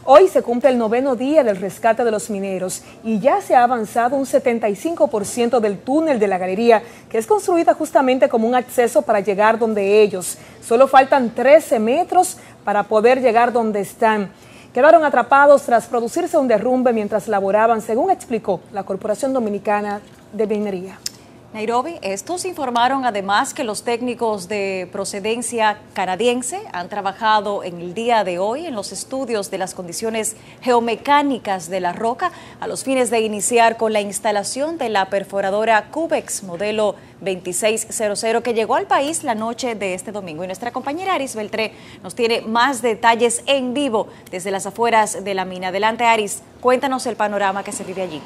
Hoy se cumple el 9º día del rescate de los mineros y ya se ha avanzado un 75% del túnel de la galería, que es construida justamente como un acceso para llegar donde ellos. Solo faltan 13 metros para poder llegar donde están. Quedaron atrapados tras producirse un derrumbe mientras laboraban, según explicó la Corporación Dominicana de Minería. Nairobi, estos informaron además que los técnicos de procedencia canadiense han trabajado en el día de hoy en los estudios de las condiciones geomecánicas de la roca a los fines de iniciar con la instalación de la perforadora Cubex modelo 2600 que llegó al país la noche de este domingo. Y nuestra compañera Aris Beltré nos tiene más detalles en vivo desde las afueras de la mina. Adelante, Aris, cuéntanos el panorama que se vive allí.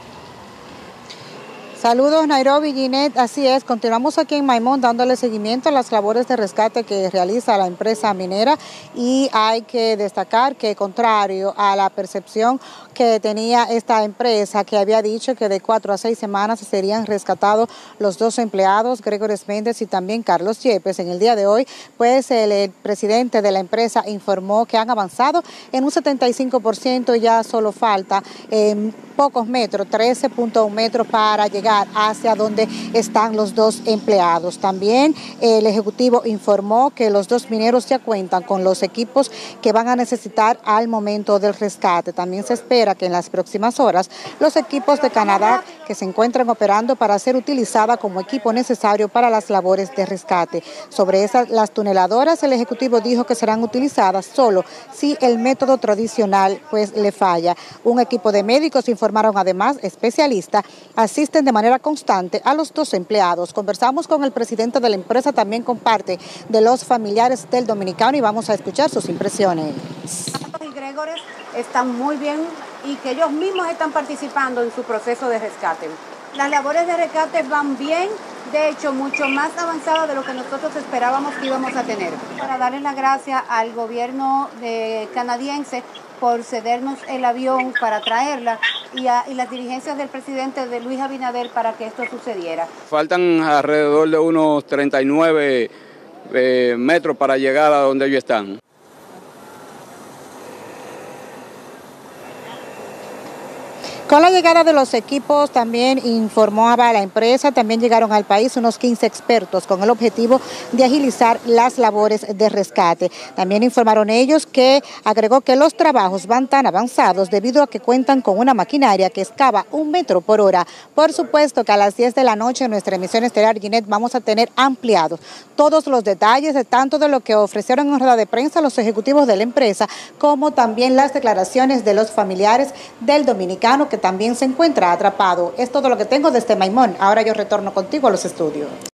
Saludos, Nairobi, Ginette. Así es, continuamos aquí en Maimón dándole seguimiento a las labores de rescate que realiza la empresa minera, y hay que destacar que, contrario a la percepción que tenía esta empresa, que había dicho que de 4 a 6 semanas serían rescatados los 2 empleados, Gregory Méndez y también Carlos Yepes, en el día de hoy, pues el presidente de la empresa informó que han avanzado en un 75%, ya solo falta pocos metros, 13.1 metros para llegar hacia donde están los 2 empleados. También el ejecutivo informó que los 2 mineros ya cuentan con los equipos que van a necesitar al momento del rescate. También se espera que en las próximas horas los equipos de Canadá que se encuentran operando para ser utilizada como equipo necesario para las labores de rescate. Sobre las tuneladoras, el ejecutivo dijo que serán utilizadas solo si el método tradicional pues le falla. Un equipo de médicos, informaron además especialistas, asisten de manera constante a los 2 empleados. Conversamos con el presidente de la empresa, también con parte de los familiares del dominicano, y vamos a escuchar sus impresiones. Y Gregory están muy bien y que ellos mismos están participando en su proceso de rescate. Las labores de rescate van bien, de hecho mucho más avanzadas de lo que nosotros esperábamos que íbamos a tener. Para darle las gracias al gobierno canadiense por cedernos el avión para traerla y las diligencias del presidente de Luis Abinader para que esto sucediera. Faltan alrededor de unos 39 metros para llegar a donde ellos están. Con la llegada de los equipos, también informaba la empresa, también llegaron al país unos 15 expertos con el objetivo de agilizar las labores de rescate. También informaron ellos que agregó que los trabajos van tan avanzados debido a que cuentan con una maquinaria que excava 1 metro por hora. Por supuesto que a las 10 de la noche en nuestra emisión estelar, Ginette, vamos a tener ampliados todos los detalles de tanto de lo que ofrecieron en rueda de prensa los ejecutivos de la empresa, como también las declaraciones de los familiares del dominicano que también se encuentra atrapado. Es todo lo que tengo desde Maimón. Ahora yo retorno contigo a los estudios.